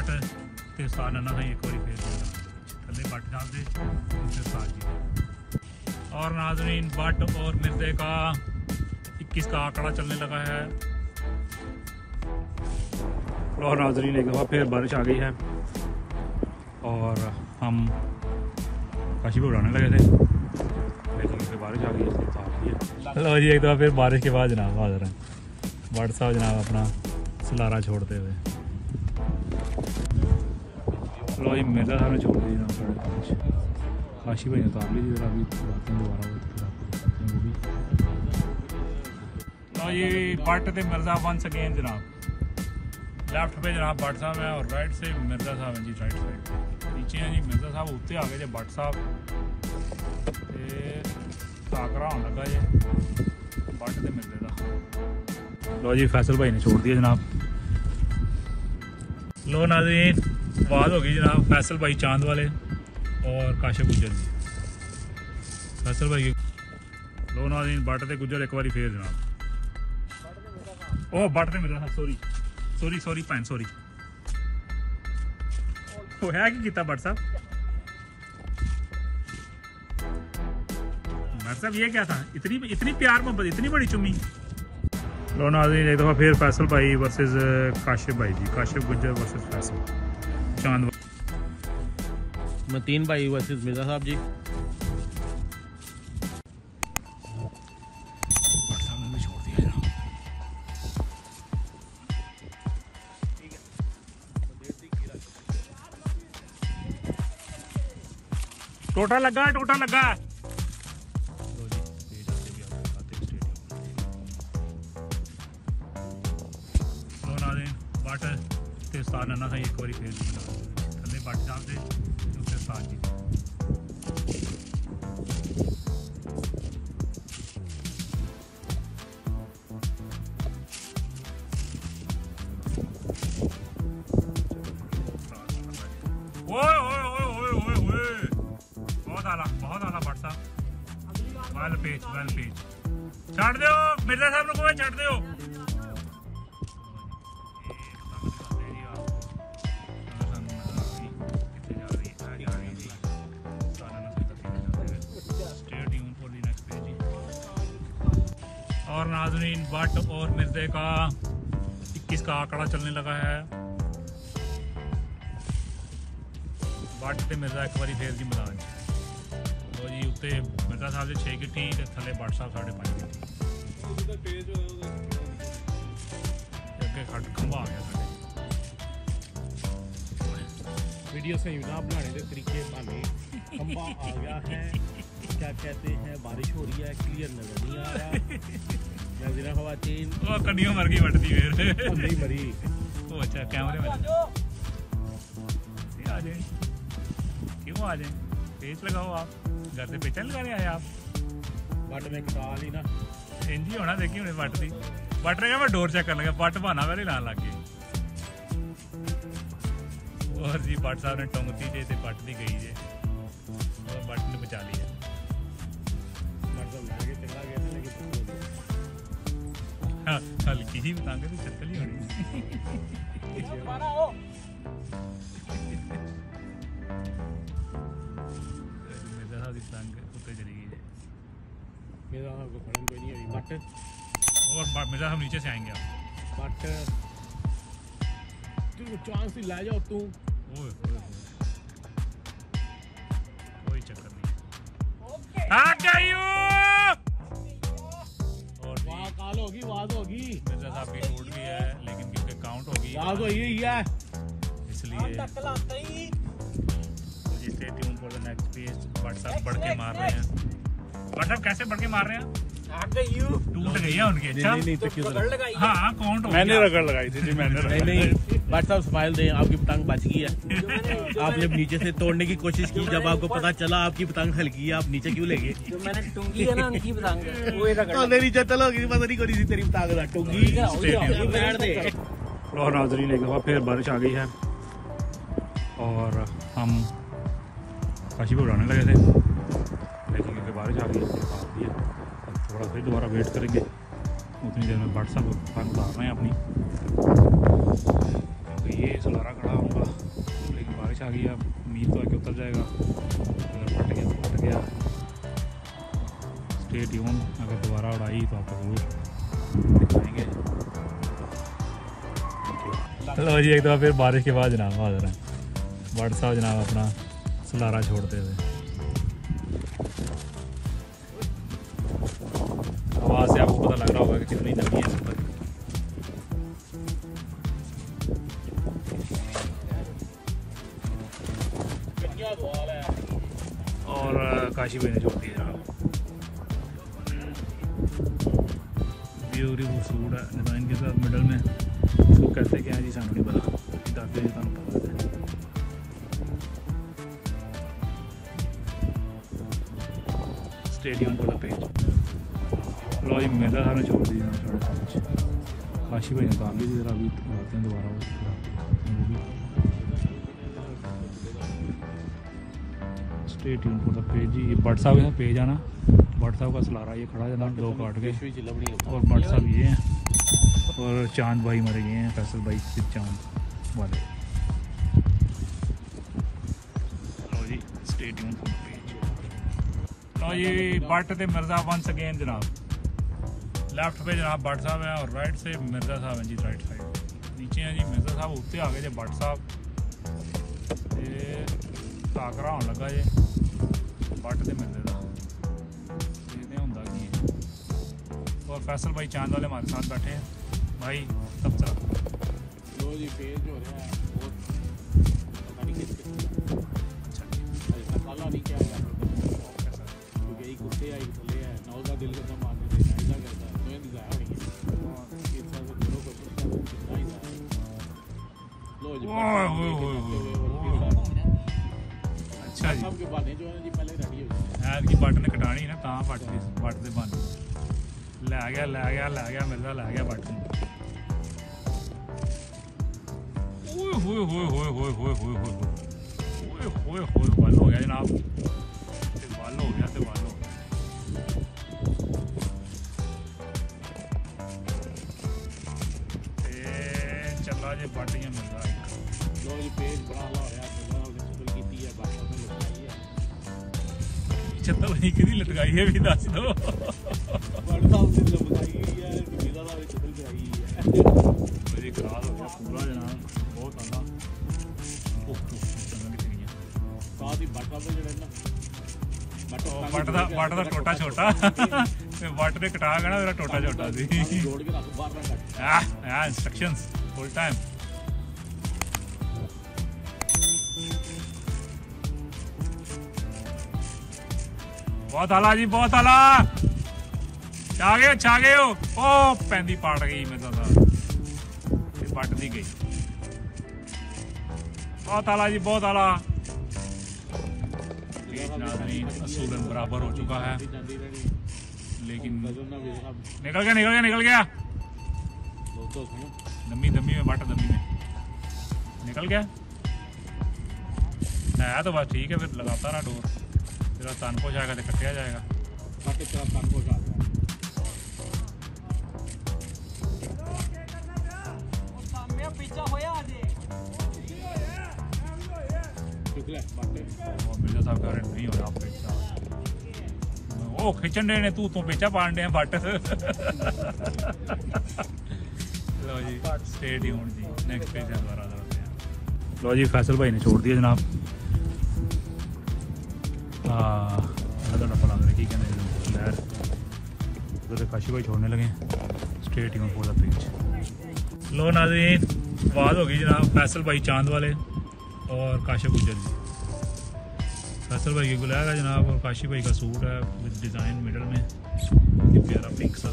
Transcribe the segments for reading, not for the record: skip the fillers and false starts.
But तो साल नना था एक बार फिर थले बट साहब से साल जी। और नाज़रीन बट और मिर्ज़े का 21 का आंकड़ा चलने लगा है। और नाज़रीन एक दफ़ा फिर बारिश आ गई है और हम काशी पे उड़ाने लगे थे लेकिन फिर बारिश आ गई है। लो जी एक दफ़ा फिर बारिश के बाद जनाब हाज़िर हैं बट साहब जनाब अपना सलारा छोड़ते हुए। लो जी मिर्ज़ा साहब ने छोड़ दी जनाब 5:30। काशी भाई ने उतार ली जरा अभी उड़ाते हैं दोबारा वो भी। लो जी बट थे मिर्ज़ा वंस अगेन जनाब। लेफ्ट पे जनाब बट साहब हैं और राइट से मिर्ज़ा साहब हैं जी। राइट साइड नीचे हैं जी मिर्ज़ा साहब उत्ते आ गए जी बट साहब टाकरा होने लगा जी बट ते मिर्ज़े का। लो जी फैसल भाई ने छोड़ दिया जनाब। लो नाज़रीन आवाज़ हो गई जनाब फैसल भाई चांद वाले और काशिफ गुजर जी। फैसल भाई लो नाज़रीन बट ते गुजर एक बार फिर जनाब। ओ बट ते मिर्ज़ा सॉरी सॉरी सॉरी भैन सॉरी वो है कि किता बट साहब ये क्या था इतनी प्यार मोहब्बत इतनी बड़ी चुम्मी। लो नाज़रीन एक दफ़ा फिर फैसल भाई वर्सेस काशिफ भाई जी। काशिफ गुजर वर्सेस फैसल चांद मतीन भाई वर्सेस मिर्ज़ा साहब जी। छोड़ दिया टोटा लगा बट तो साल नना था एक बार फिर थले बट साहब से उससे साल जी। बहुत आला बट साहब वेल पेज छड़ दो मिर्ज़ा साहब को छड़ दो। और नाज़रीन बट और मिर्ज़े का 21 का आंकड़ा चलने लगा है। बट ते मिर्ज़ा एक बार फिर जी मैदान तो जी उत्ते मिर्ज़ा साहब से 6 गिट्ठी ते थले बट साहब 5.5 गिट्ठी अगे खंभा आ गया। वीडियो सही ना बनाने के तरीके माने खंभा आ गया है क्या कहते हैं बारिश हो रही है क्लियर नजर नहीं आ रहा। नज़ीरा ख़वातीन वो कड़ियों मर गई बटती फिर नहीं मरी वो अच्छा कैमरे में आ जाए क्यों आ जाए पेच लगाओ आप घर से पेचा लगाने आए आप। बट में कटा ली ना इंजी होना देखी हुई बट दी बट रहा मैं डोर चेक कर लगा बट बहाना पहले लान लग गए और जी बट साहब ने टुंगती जे बट दी गई जे और बट ने बचा लिया। हल्की ही पतंग भी चक्कर ही होनी पतंग उत्ते चली गई मेरा को फड़न कोई नहीं हुई बट और मेरा हम नीचे से आएंगे आप बट तू चांस ही ले जाओ तू कोई चक्कर नहीं आ गई काल होगी आवाज होगी मिर्ज़ा साहब की टूट भी है लेकिन क्योंकि काउंट होगी आवाज होगी है इसलिए stay tune for the next page. Bhatt साहब बढ़ के मार रहे हैं। बट साहब कैसे बढ़ के मार रहे हैं टूट गई है उनकी। अच्छा हाँ काउंट हो मैंने रगड़ लगाई थी जी मैंने नहीं बट साहब स्माइल दें आपकी पतंग बच गई है। आपने नीचे से तोड़ने की कोशिश की जब आपको पता चला आपकी पतंग हल्की है आप नीचे क्यों ले गए। जो मैंने टूंगी है ना उनकी पतंग वो रगड़ नीचे चलोगी पता नहीं करी थी तेरी पतंग टूंगी बैठ दे। और नाज़रीन एक दफ़ा फिर बारिश आ गई है और हम काशी पे उड़ाने लगे थे लेकिन क्योंकि बारिश आ गई है थोड़ा फिर दोबारा वेट करेंगे उतनी देर में बट साहब पतंग उतार रहे हैं अपनी क्योंकि ये सलारा खड़ा होगा। गया। स्टे ट्यून, अगर दोबारा उड़ाई तो आपको जरूर दिखाएंगे। लो जी, एक दफ़ा फिर बारिश के बाद जनाब हाजिर हैं भट्ट साहब जनाब अपना सलारा छोड़ते हुए। आवाज़ से आपको पता लग रहा होगा कि कितनी नमी है ऊपर। और काशी भाई ने छोड़ दिया जनाब। ब्यूटीफुल सूट है डिज़ाइन के साथ मिडल में। इसको कैसे क्या है जी सानू नहीं पता, दसते जी तुहानू पता है। स्टेडियम वाला पेज। लो जी, मेरा सारा छोड़ दी काशी भाई ने उतार ली थी जरा, अभी उतारते हैं दोबारा वो भी। Stay tune for the page जी। ये भट्ट साहब का पेज है ना, भट्ट साहब का सलारा ये खड़ा है ना, दो काट के। और भट्ट साहब ये हैं और चांद भाई मरे गए हैं, फैसल भाई सिर्फ चांद वाले। लो जी, stay tune for the page. लो जी, भट्ट ते मिर्जा वंस अगेन जनाब। लेफ्ट पे जनाब भट्ट साहब हैं और राइट से मिर्जा साहब हैं जी, राइट साइड। नीचे हैं जी मिर्जा साहब, उत्ते आ गए जी भट्ट साहब। टाकरा होने लगा जी भट्ट ते मिर्जे का, देखते होंगे की है। और फैसल भाई चांद वाले हमारे साथ बैठे हैं भाई तबसरा। लो जी, पेज हो रहा है बहुत पता नहीं किस अच्छा मसाला नहीं क्या है क्योंकि एक कुत्ते आई थले है नौ का दिल करता मारने से ऐसा करता है तो ये डिजाइन होनी है इस तरह से दोनों को कितना ही है। लो जी, अच्छा जी, सबके बातें जो है जी पहले रेडी हो जाए। ऐद की भट्ट ने कटानी है ना, तां भट्ट दे बन लै गया मिर्जा लै गया भट्ट नूं। ओए होए होए होए होए होए होए होए ओए होए होए वल हो गया जनाब, ते वल हो गया ते वल हो गया। ते चला जे भट्ट या मिर्जा। लो जी, पेज बड़ा ला हो रहा है, शक्ल कीती है बात में लगाई है। छत्तर नहीं किदी लटकाई है भी दस दो। बड़ा साहब ने लगाई है मिर्जा वाली शक्ल कराई है। मेरी खराब हो गया पूरा जनाब, बहुत आला। ओह चंगा कितनी है साथ ही भट्ट साहब जेड़ा ना भट्ट दा टोटा छोटा ते भट्ट ने कटा गया मेरा टोटा छोटा सी। जोड़ के रख बाहर ना कट। Instructions full time. बहुत आला जी, बहुत आला। छा गए हो। ओ पैंदी पाट गई मेरे साथ, पट दी गई। बहुत आला जी, बहुत आला। असूलन बराबर हो चुका है, लेकिन निकल गया। दमी में बट दमी में निकल गया है तो बस ठीक है, फिर लगाता रहा डोर, फिर तन पोछ आएगा तो कटिया जाएगा। मिर्जा साहब कह रहे नहीं हो रहा पेचा, ओ खिंचन डे ने तू पेचा पान डे बट। लो जी, स्टे ट्यून्ड जी, नेक्स्ट पेज दोबारा दौड़ते हैं। लो जी, फैसल भाई ने छोड़ दिया जनाब। की कहते लहर उधर काशी भाई छोड़ने लगे, stay tuned for the page. लो नाज़रीन, आवाज़ हो गई जनाब फैसल भाई चांद वाले और काशिफ गुजर जी। फैसल भाई की गुलाग है जनाब, और काशी भाई का सूट है विद डिज़ाइन मिडल में, ये प्यारा पिंक सा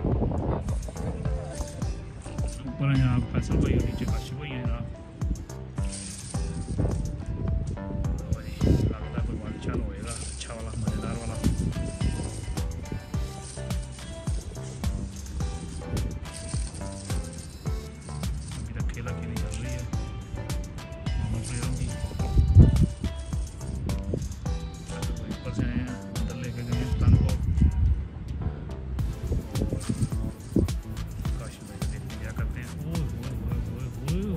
ऊपर है जनाब फैसल भाई और नीचे काशी भाई है जनाब। लगता है कोई वाल चाल होएगा अच्छा वाला, मज़ेदार वाला। अभी तक खेला खेली चल रही है ऊपर से अंदर लेके गए तन को। काशी भाई देखते क्या करते हैं।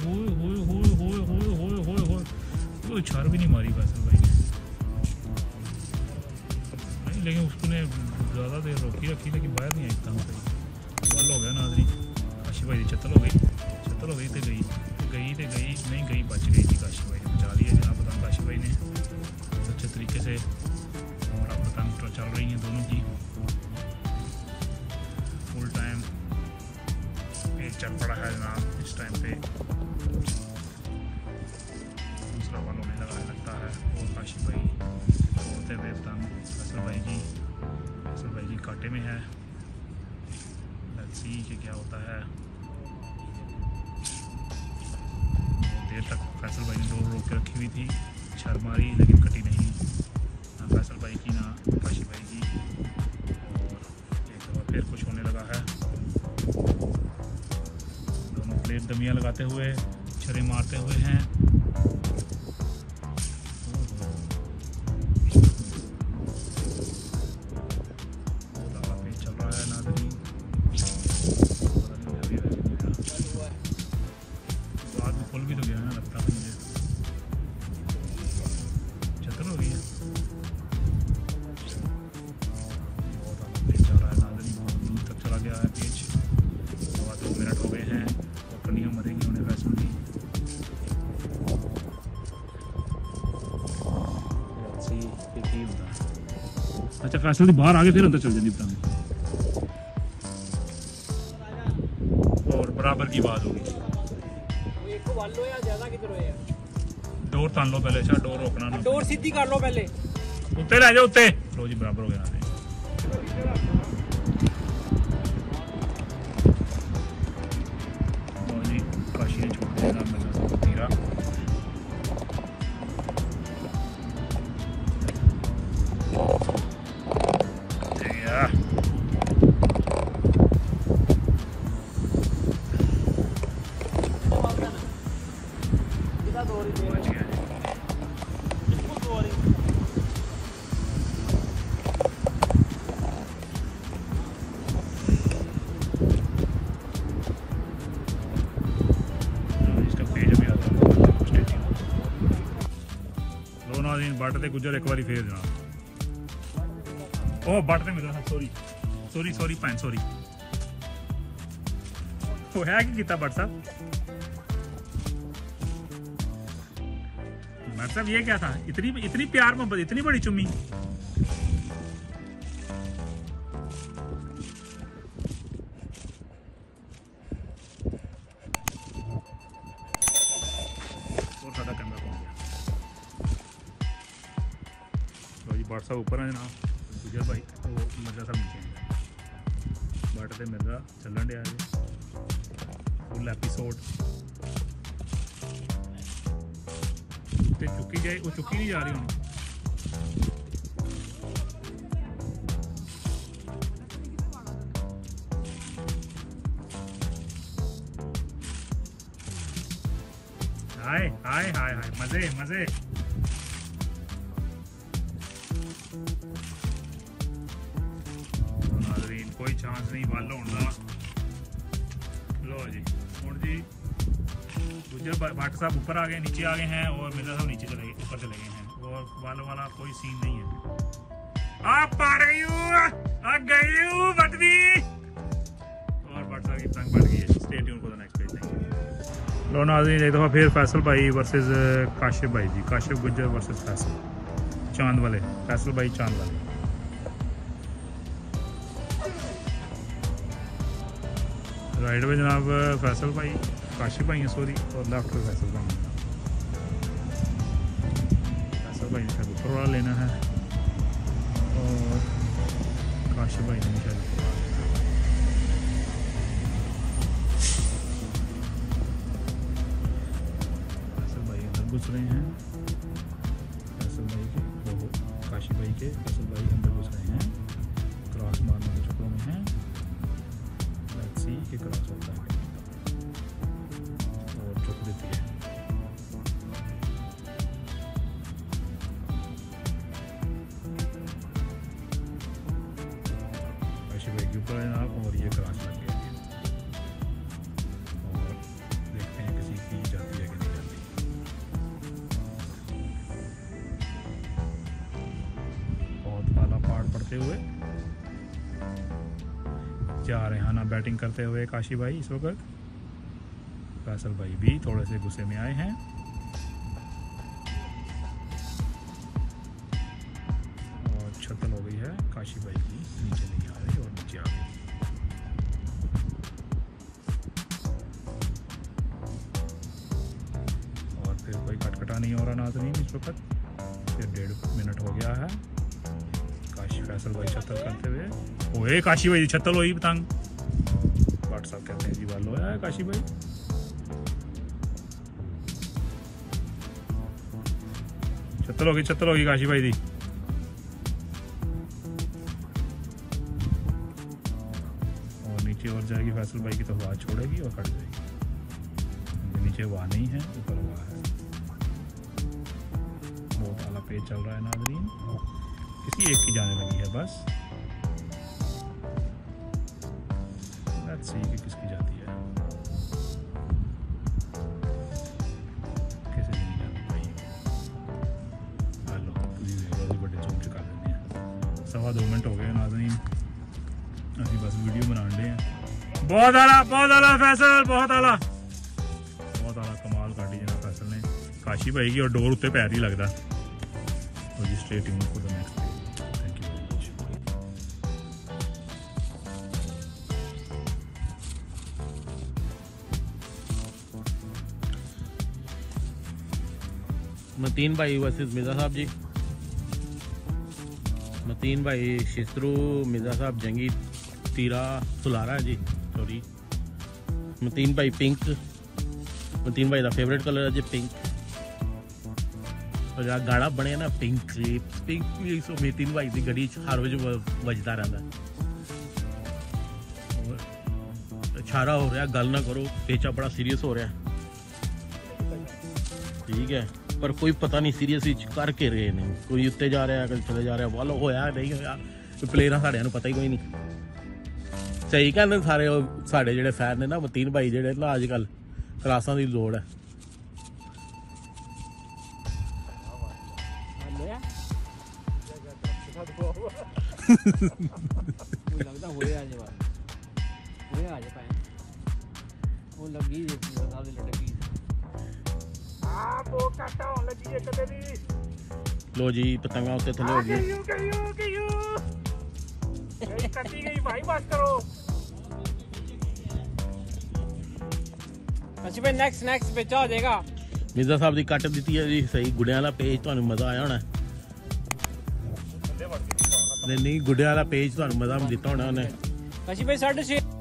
लेकिन उसने ज़्यादा देर रोकी रखी लेकिन बाहर नहीं आई इतना सही बल हो गया नाजरी। काशी भाई की चत्तल हो गई तो गई नहीं गई बच गई थी। काशी भाई ने बचा लिया जनाब पतंग काशी भाई ने अच्छे तरीके से। और अब पतंग चल रही हैं दोनों की फुल टाइम पेज चल पड़ा है जनाब। इस टाइम पे दूसरा बल होने लगा लगता है। और काशी भाई होते हुए पतंग फैसल भाई जी कांटे में है। लेट्स सी कि क्या होता है। देर तक फैसल भाई ने डोर रोक के रखी हुई थी, छर मारी लेकिन कटी नहीं, ना फैसल भाई की ना काशी भाई की। और एक दफ़ा फिर कुछ होने लगा है। दोनों प्लेट दमियाँ लगाते हुए छरे मारते हुए हैं। चल रहा है नाज़रीन। फुल भी तो गया ना लगता है मुझे। चतर हो गई है। बहुत आगे पेज जा रहा है नाज़रीन, बहुत दूर तक चला गया है पेज। 2 मिनट हो गए हैं और कनियाँ मरेंगी उन्हें फैसल की। अच्छा फैसल की बाहर आगे फिर अंदर चल जाती बताऊँ। और बराबर की बात होगी। डोर तान लो पहले। अच्छा डोर रोकना ना, डोर सीधी कर लो पहले। उत्ते रह जाओ उत्ते। लो जी बराबर हो गया ना। लो जी काशी ने छोड़ दिया मतलब तीरा। बट ते गुजर एक बारी फिर जनाब। ओ बट ते मेरा सॉरी भैन सॉरी। वो है कि किता बट साहब? मतलब ये क्या था? इतनी प्यार मोहब्बत, इतनी बड़ी चुम्मी। और ज्यादा कैमरा कौन गया? बट साहब ऊपर है जनाब। गुजर भाई वो मिर्जा साहब नीचे हैं। बट ते मिर्जा चलन दिया फुल एपीसोड। उत्ते चुकी जाए, वो चुकी नहीं जा रही हूँ। हाय हाय हाय हाय मजे मजे। कोई चांस नहीं वाल होने का। लो जी हूँ जी गुजर भट्ट साहब ऊपर आ गए, नीचे आ गए हैं और मिर्जा साहब नीचे चले गए, ऊपर चले गए हैं। और वालों वाला कोई सीन नहीं है। आप पड़ गई बटवी। और भट्ट साहब की पतंग पड़ गई है। Stay tune for the next page. लो नाज़रीन एक दफ़ा फिर फैसल भाई वर्सेस काशिफ भाई जी। काशिफ गुजर वर्सेस फैसल चांद वाले। फैसल भाई चांद वाले। राइट में जनाब फैसल भाई, काशिफ भाई हैं सॉरी, और लेफ्ट में फैसल भाई। फैसल भाई ने शायद ऊपर वाला लेना है और काशिफ भाई ने शायद ऊपर वाला लेना है। फैसल भाई अंदर घुस रहे हैं। फैसल भाई के वो काशिफ भाई के फैसल भाई अंदर घुस रहे हैं। क्रॉस मारने के चक्करों में हैं। के क्रॉस होता है और चुप देती है। काशिफ भाई के ऊपर है आप और ये क्रॉस लग गया और देखते हैं किसी की जाती है कि नहीं जाती। बहुत आला पार्ट पड़ता करते हुए जा रहे हैं ना बैटिंग करते हुए काशी भाई इस वक्त। फैसल भाई भी थोड़े से गुस्से में आए हैं। और छतल हो गई है काशी भाई की, नीचे नहीं आ रही और नीचे आ गई। और फिर कोई कटकटा नहीं हो रहा नाज़रीन इस वक्त। फिर 1.5 मिनट हो गया है। काशी फैसल भाई छतल करते हुए। ओए काशी भाई छतल हुई पतंग। व्हाट्सअप कहते हैं जी वालो है काशी भाई। छतल होगी काशी भाई दी। और नीचे और जाएगी फैसल भाई की तो हवा छोड़ेगी और कट जाएगी। नीचे हवा नहीं है, ऊपर हवा है। बहुत आला पेज चल रहा है नाज़रीन। किसी एक की जाने लगी है बस। लेट्स सी कि किसकी जाती है। किसी की नहीं जाती भाई। हेलो तुझे बड़े चौक चुका देने हैं। 2.25 मिनट हो गए नाज़रीन, अभी बस वीडियो बना रहे हैं। बहुत आला फैसल, बहुत आला कमाल काटी जना फैसल ने काशी भाई की। और डोर उत्ते पैर ही लगता। Stay tuned for the next video. Thank you very much. Mateen भाई वर्सेस मिर्जा साहब जी। मतीन भाई शिस्त्रू, मिर्जा साहब जंगी तीरा सुलारा जी। सॉरी मतीन भाई पिंक। मतीन भाई का फेवरेट कलर है जी पिंक। और जहाँ गाड़ा बने ना पिंक भी सो मतीन भाई की गड्डी हर रोज बजता रहता। इशारा हो रहा गल ना करो, पेचा बड़ा सीरियस हो रहा है। ठीक है पर कोई पता नहीं सीरीयस करके रहे नहीं। कोई उत्ते जा रहा है, कभी थले जा रहा है। वालो होया नहीं होया प्लेयर साढ़े पता ही कोई नहीं। सही कहते सारे साढ़े जेडे फैन ने ना मतीन भाई जेडे ना अजकल क्लासा की लोड़ है। लो जी पतंगा उससे थले हो गई। नेक्स्ट बेचा हो जाएगा। मिर्जा साहब की कट दी है जी सही। गुड़िया वाला पेज तो मजा आया होना। नहीं गुड़िया वाला पेज तो मजा दिता होना उन्हें। काशी भाई 6.5